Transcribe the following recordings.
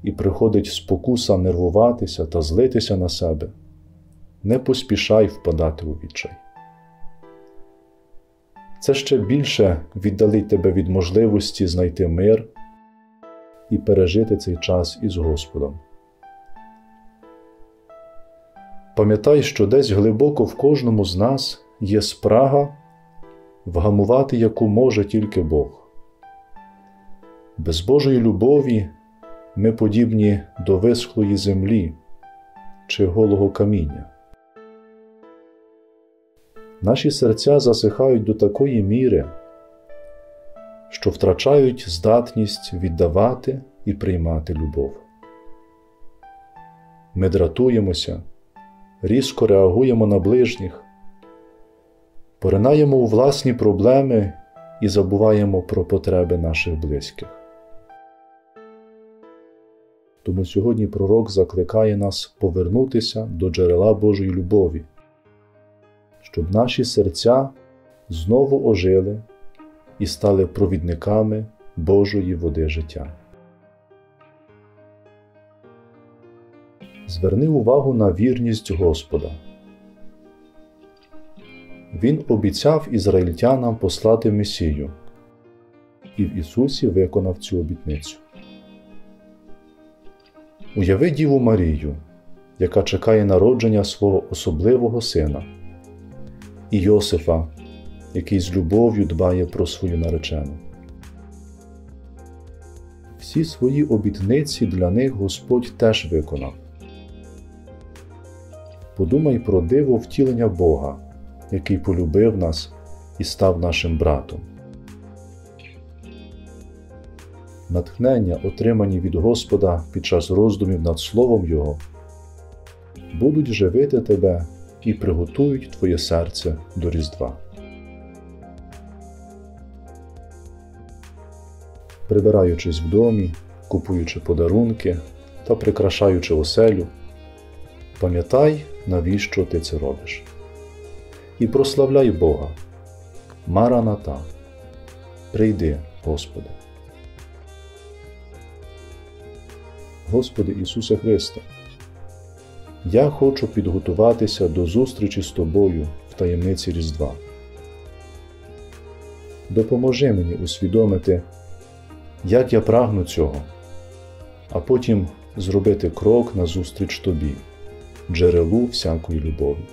і приходить спокуса нервуватися та злитися на себе, не поспішай впадати у відчай. Це ще більше віддалить тебе від можливості знайти мир і пережити цей час із Господом. Пам'ятай, що десь глибоко в кожному з нас є спрага, вгамувати яку може тільки Бог. Без Божої любові ми подібні до висхлої землі чи голого каміння. Наші серця засихають до такої міри, що втрачають здатність віддавати і приймати любов. Ми дратуємося, різко реагуємо на ближніх, поринаємо у власні проблеми і забуваємо про потреби наших близьких. Тому сьогодні пророк закликає нас повернутися до джерела Божої любові, щоб наші серця знову ожили і стали провідниками Божої води життя. Зверни увагу на вірність Господа. Він обіцяв ізраїльтянам послати Месію, і в Ісусі виконав цю обітницю. Уяви Діву Марію, яка чекає народження свого особливого сина, і Йосифа, який з любов'ю дбає про свою наречену. Всі свої обітниці для них Господь теж виконав. Подумай про диво втілення Бога, який полюбив нас і став нашим братом. Натхнення, отримані від Господа під час роздумів над Словом Його, будуть живити тебе і приготують твоє серце до Різдва. Прибираючись в домі, купуючи подарунки та прикрашаючи оселю, пам'ятай, навіщо ти це робиш. І прославляй Бога. Мараната. Прийди, Господи. Господи Ісусе Христе, я хочу підготуватися до зустрічі з Тобою в таємниці Різдва. Допоможи мені усвідомити, як я прагну цього, а потім зробити крок назустріч Тобі, джерелу всякої любові.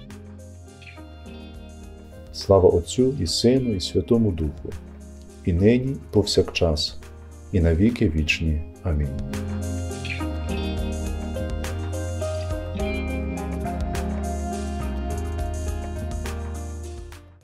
Слава Отцю і Сину і Святому Духу, і нині, і повсякчас, і на віки вічні. Амінь.